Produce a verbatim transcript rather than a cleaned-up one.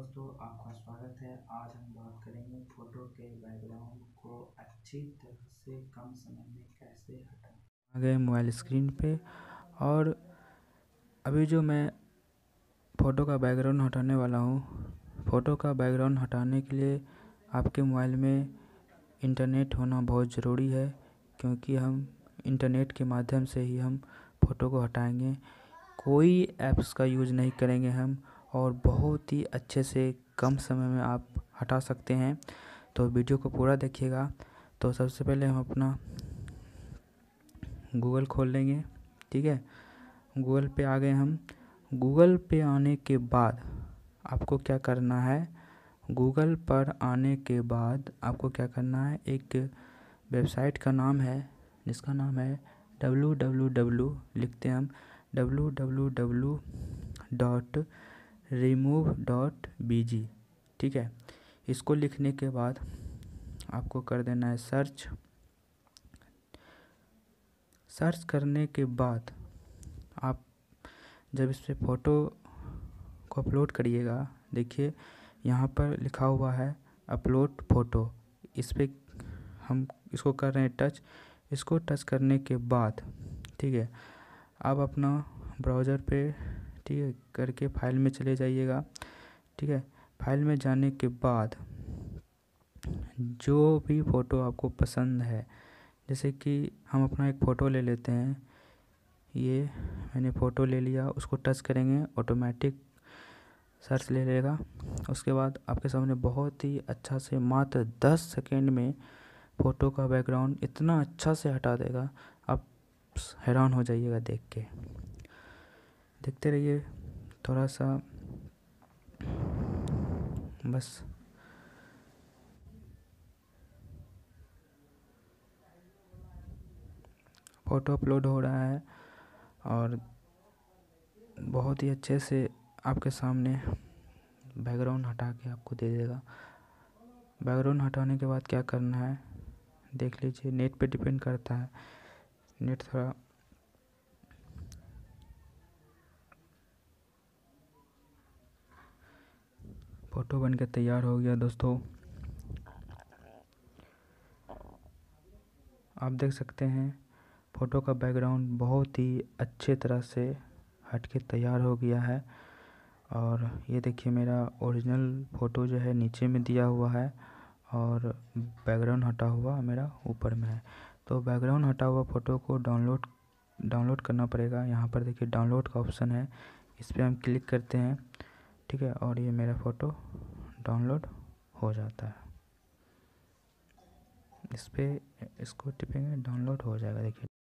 दोस्तों, आपका स्वागत है। आज हम बात करेंगे फ़ोटो के बैकग्राउंड को अच्छी तरह से कम समय में कैसे हटाएं। आ गए मोबाइल स्क्रीन पे और अभी जो मैं फ़ोटो का बैकग्राउंड हटाने वाला हूँ। फ़ोटो का बैकग्राउंड हटाने के लिए आपके मोबाइल में इंटरनेट होना बहुत ज़रूरी है, क्योंकि हम इंटरनेट के माध्यम से ही हम फ़ोटो को हटाएंगे। कोई ऐप्स का यूज़ नहीं करेंगे हम, और बहुत ही अच्छे से कम समय में आप हटा सकते हैं। तो वीडियो को पूरा देखिएगा। तो सबसे पहले हम अपना गूगल खोल लेंगे। ठीक है, गूगल पे आ गए हम। गूगल पे आने के बाद आपको क्या करना है, गूगल पर आने के बाद आपको क्या करना है, एक वेबसाइट का नाम है जिसका नाम है डब्ल्यू डब्ल्यू डब्ल्यू लिखते हैं हम W W W dot remove dot B G. ठीक है, इसको लिखने के बाद आपको कर देना है सर्च। सर्च करने के बाद आप जब इस पर फ़ोटो को अपलोड करिएगा, देखिए यहाँ पर लिखा हुआ है अपलोड फ़ोटो। इस पर हम इसको कर रहे हैं टच। इसको टच करने के बाद ठीक है, आप अपना ब्राउज़र पे ठीक है करके फाइल में चले जाइएगा। ठीक है, फाइल में जाने के बाद जो भी फ़ोटो आपको पसंद है, जैसे कि हम अपना एक फ़ोटो ले लेते हैं। ये मैंने फ़ोटो ले लिया, उसको टच करेंगे, ऑटोमेटिक सर्च ले लेगा। उसके बाद आपके सामने बहुत ही अच्छा से मात्र दस सेकेंड में फ़ोटो का बैकग्राउंड इतना अच्छा से हटा देगा, आप हैरान हो जाइएगा देख के। देखते रहिए थोड़ा सा, बस फ़ोटो अपलोड हो रहा है और बहुत ही अच्छे से आपके सामने बैकग्राउंड हटा के आपको दे देगा। बैकग्राउंड हटाने के बाद क्या करना है देख लीजिए। नेट पे डिपेंड करता है, नेट थोड़ा फ़ोटो बन के तैयार हो गया दोस्तों। आप देख सकते हैं फ़ोटो का बैकग्राउंड बहुत ही अच्छे तरह से हट के तैयार हो गया है। और ये देखिए मेरा ओरिजिनल फ़ोटो जो है नीचे में दिया हुआ है और बैकग्राउंड हटा हुआ मेरा ऊपर में है। तो बैकग्राउंड हटा हुआ फ़ोटो को डाउनलोड डाउनलोड करना पड़ेगा। यहाँ पर देखिए डाउनलोड का ऑप्शन है, इस पर हम क्लिक करते हैं। ठीक है, और ये मेरा फ़ोटो डाउनलोड हो जाता है। इस पर इसको टिपेंगे, डाउनलोड हो जाएगा। देखिए